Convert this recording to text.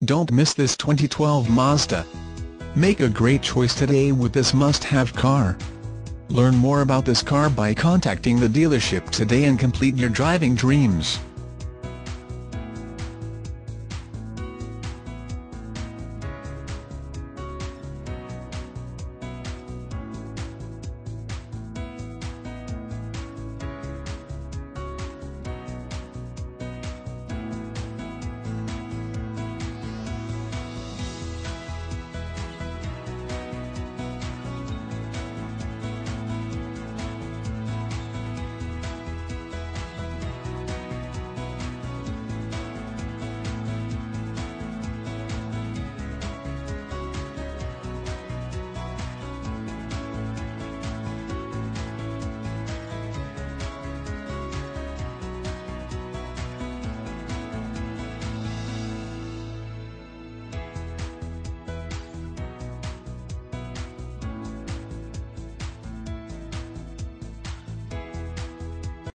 Don't miss this 2012 Mazda. Make a great choice today with this must-have car. Learn more about this car by contacting the dealership today and complete your driving dreams.